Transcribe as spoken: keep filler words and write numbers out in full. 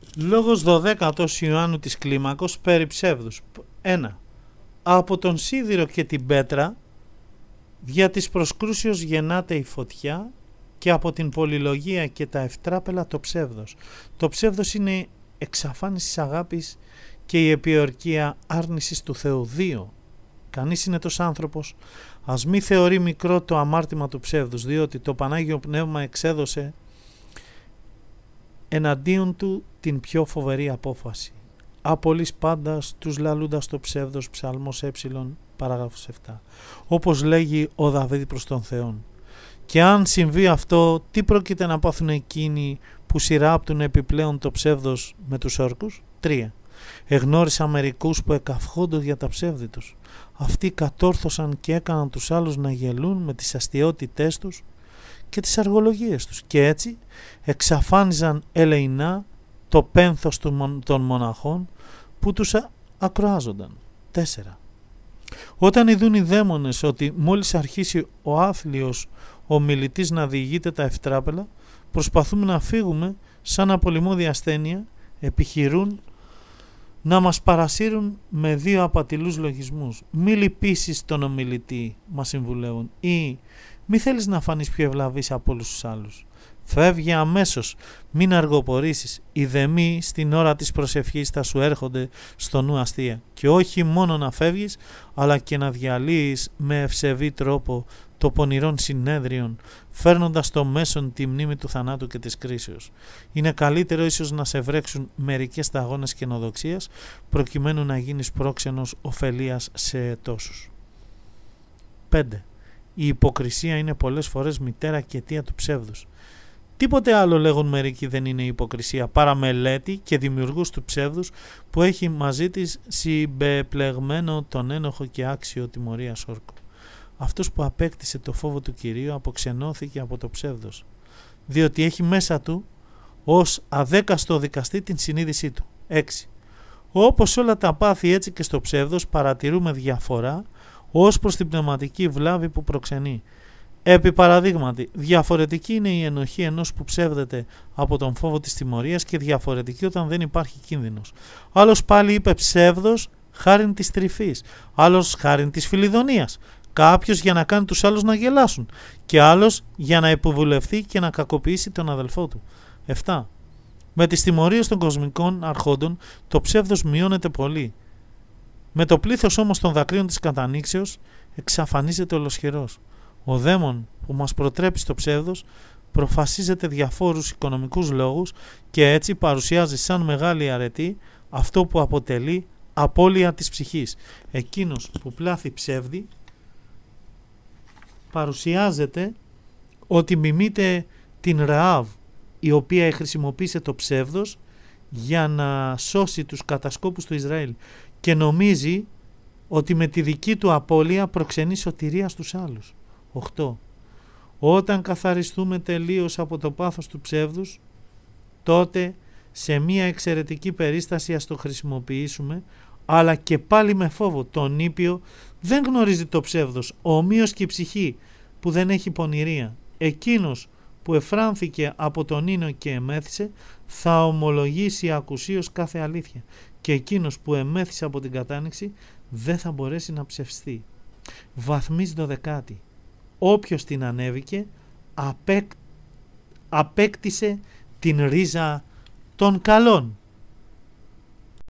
Λόγος δωδέκατος Ιωάννου της Κλίμακος περί ψεύδους. ένα. Από τον σίδηρο και την πέτρα δια της προσκρούσεως γεννάται η φωτιά και από την πολυλογία και τα ευτράπελα το ψεύδος. Το ψεύδος είναι εξαφάνιση της αγάπης και η επιορκία άρνησης του Θεού. δύο. Κανείς είναι τόσο άνθρωπος, ας μη θεωρεί μικρό το αμάρτημα του ψεύδους, διότι το Πανάγιο Πνεύμα εξέδωσε εναντίον του την πιο φοβερή απόφαση. Απολύς πάντα τους λαλούντας το ψεύδος, ψαλμός ε, παράγραφος επτά. Όπως λέγει ο Δαβίδ προς τον Θεόν. Και αν συμβεί αυτό, τι πρόκειται να πάθουν εκείνοι που σειράπτουν επιπλέον το ψεύδος με τους όρκους? τρία. Εγνώρισα μερικούς που εκαυχόνται για τα ψεύδη τους. Αυτοί κατόρθωσαν και έκαναν τους άλλους να γελούν με τις αστιότητές τους και τις αργολογίες τους και έτσι εξαφάνιζαν ελεεινά το πένθος των μοναχών που τους ακροάζονταν. τέσσερα. Όταν ειδούν οι δαίμονες ότι μόλις αρχίσει ο άθλιος ο μιλητής να διηγείται τα ευτράπελα, προσπαθούμε να φύγουμε σαν απολυμώδη ασθένεια, επιχειρούν να μας παρασύρουν με δύο απατηλούς λογισμούς. Μη λυπήσεις τον ομιλητή, μας συμβουλεύουν, ή μη θέλεις να φανείς πιο ευλαβής από όλους τους άλλους. Φεύγει αμέσως, μην αργοπορήσεις. Οι δεμοί στην ώρα της προσευχής θα σου έρχονται στο νου αστεία. Και όχι μόνο να φεύγεις, αλλά και να διαλύεις με ευσεβή τρόπο το πονηρών συνέδριων, φέρνοντας στο μέσον τη μνήμη του θανάτου και της κρίσεως. Είναι καλύτερο ίσως να σε βρέξουν μερικές σταγόνες καινοδοξίας, προκειμένου να γίνεις πρόξενος ωφελίας σε τόσους. πέντε. Η υποκρισία είναι πολλές φορές μητέρα και αιτία του ψεύδους. Τίποτε άλλο, λέγουν μερικοί, δεν είναι η υποκρισία παρά μελέτη και δημιουργούς του ψεύδους που έχει μαζί της συμπεπλεγμένο τον ένοχο και άξιο τιμωρίας όρκο. Αυτός που απέκτησε το φόβο του Κυρίου αποξενώθηκε από το ψεύδος, διότι έχει μέσα του ως αδέκαστο δικαστή την συνείδησή του. έξι. Όπως όλα τα πάθη, έτσι και στο ψεύδος παρατηρούμε διαφορά ως προς την πνευματική βλάβη που προξενεί. Επί παραδείγματι, διαφορετική είναι η ενοχή ενός που ψεύδεται από τον φόβο της τιμωρίας και διαφορετική όταν δεν υπάρχει κίνδυνος. Άλλος πάλι είπε ψεύδος χάριν της τρυφής, άλλος χάριν της φιλιδονίας, κάποιος για να κάνει τους άλλους να γελάσουν και άλλος για να υποβουλευτεί και να κακοποιήσει τον αδελφό του. επτά. Με τις τιμωρίες των κοσμικών αρχόντων το ψεύδος μειώνεται πολύ. Με το πλήθος όμως των δακρύων της κατανοίξεως εξαφανίζεται ολοσχερός. Ο δαίμον που μας προτρέπει στο ψεύδος προφασίζεται διαφόρους οικονομικούς λόγους και έτσι παρουσιάζει σαν μεγάλη αρετή αυτό που αποτελεί απώλεια της ψυχής. Εκείνος που πλάθει ψεύδι παρουσιάζεται ότι μιμείται την Ραάβ, η οποία χρησιμοποίησε το ψεύδος για να σώσει τους κατασκόπους του Ισραήλ και νομίζει ότι με τη δική του απώλεια προξενεί σωτηρία στους άλλους. οκτώ. Όταν καθαριστούμε τελείως από το πάθος του ψεύδους, τότε σε μια εξαιρετική περίσταση ας το χρησιμοποιήσουμε, αλλά και πάλι με φόβο. Τον ήπιο δεν γνωρίζει το ψεύδος, ομοίως και η ψυχή που δεν έχει πονηρία. Εκείνος που εφράνθηκε από τον ίνο και εμέθησε θα ομολογήσει ακουσίως κάθε αλήθεια και εκείνος που εμέθησε από την κατάνοιξη δεν θα μπορέσει να ψευστεί. Βαθμής δωδεκάτη. Όποιος την ανέβηκε απέκ... απέκτησε την ρίζα των καλών.